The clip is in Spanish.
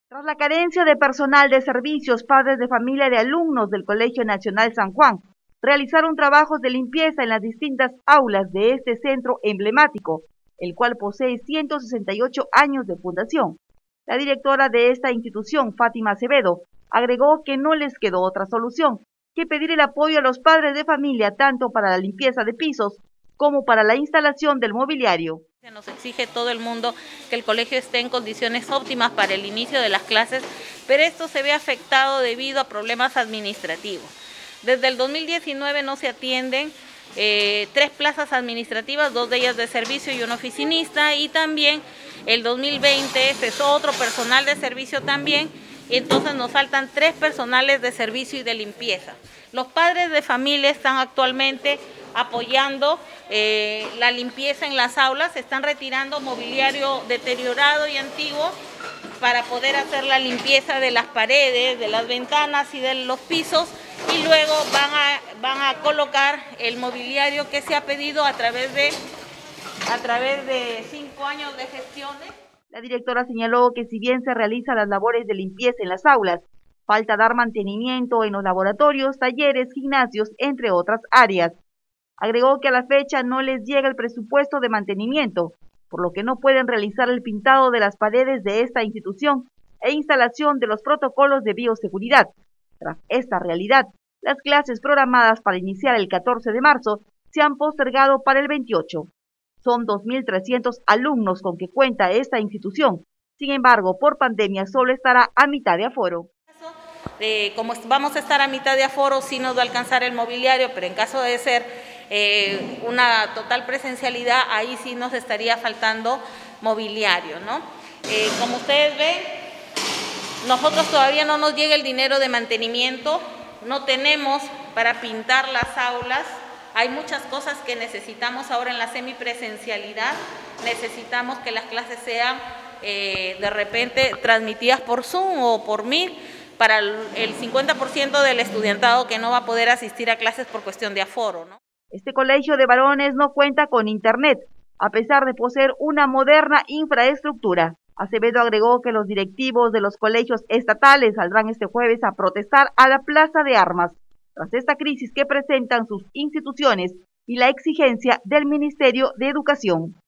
Tras la carencia de personal de servicios, padres de familia de alumnos del Colegio Nacional San Juan realizaron trabajos de limpieza en las distintas aulas de este centro emblemático, el cual posee 168 años de fundación. La directora de esta institución, Fátima Acevedo, agregó que no les quedó otra solución que pedir el apoyo a los padres de familia tanto para la limpieza de pisos como para la instalación del mobiliario. Se nos exige todo el mundo que el colegio esté en condiciones óptimas para el inicio de las clases, pero esto se ve afectado debido a problemas administrativos. Desde el 2019 no se atienden 3 plazas administrativas, 2 de ellas de servicio y un oficinista, y también el 2020 cesó otro personal de servicio también, y entonces nos faltan 3 personales de servicio y de limpieza. Los padres de familia están actualmente apoyando la limpieza en las aulas, están retirando mobiliario deteriorado y antiguo para poder hacer la limpieza de las paredes, de las ventanas y de los pisos, y luego van a colocar el mobiliario que se ha pedido a través de 5 años de gestiones. La directora señaló que si bien se realizan las labores de limpieza en las aulas, falta dar mantenimiento en los laboratorios, talleres, gimnasios, entre otras áreas. Agregó que a la fecha no les llega el presupuesto de mantenimiento, por lo que no pueden realizar el pintado de las paredes de esta institución e instalación de los protocolos de bioseguridad. Tras esta realidad, las clases programadas para iniciar el 14 de marzo se han postergado para el 28. Son 2.300 alumnos con que cuenta esta institución. Sin embargo, por pandemia solo estará a mitad de aforo. Como vamos a estar a mitad de aforo, sí nos va a alcanzar el mobiliario, pero en caso de ser una total presencialidad, ahí sí nos estaría faltando mobiliario, ¿no? Como ustedes ven, nosotros todavía no nos llega el dinero de mantenimiento, no tenemos para pintar las aulas. Hay muchas cosas que necesitamos ahora en la semipresencialidad, necesitamos que las clases sean de repente transmitidas por Zoom o por Meet para el 50% del estudiantado que no va a poder asistir a clases por cuestión de aforo, ¿no? Este colegio de varones no cuenta con internet, a pesar de poseer una moderna infraestructura. Acevedo agregó que los directivos de los colegios estatales saldrán este jueves a protestar a la Plaza de Armas, tras esta crisis que presentan sus instituciones y la exigencia del Ministerio de Educación.